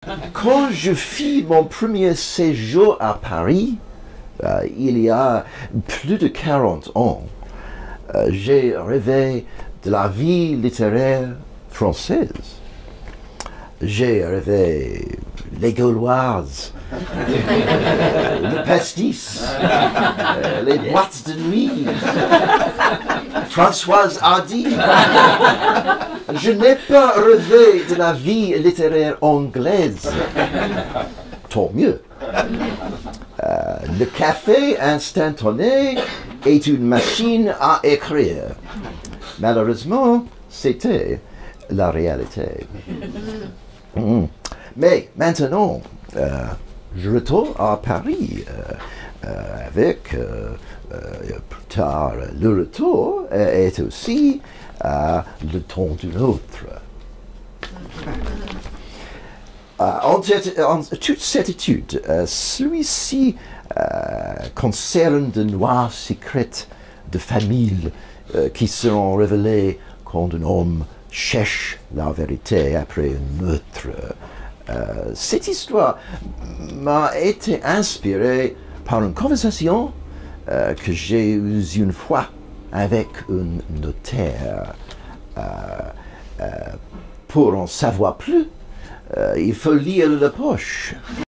Quand je fis mon premier séjour à Paris, il y a plus de 40 ans, j'ai rêvé de la vie littéraire française. J'ai rêvé les Gauloises, le pastis, les boîtes de nuit, Françoise Hardy. Je n'ai pas rêvé de la vie littéraire anglaise. Tant mieux. Le café instantané est une machine à écrire. Malheureusement, c'était la réalité. Mais maintenant, je retourne à Paris avec, plus tard, le retour est aussi le temps d'une autre. En toute certitude, celui-ci concerne de noires secrets de famille qui seront révélés quand un homme cherche la vérité après un meurtre. Cette histoire m'a été inspirée par une conversation que j'ai eue une fois avec un notaire. Pour en savoir plus, il faut lire de Poche.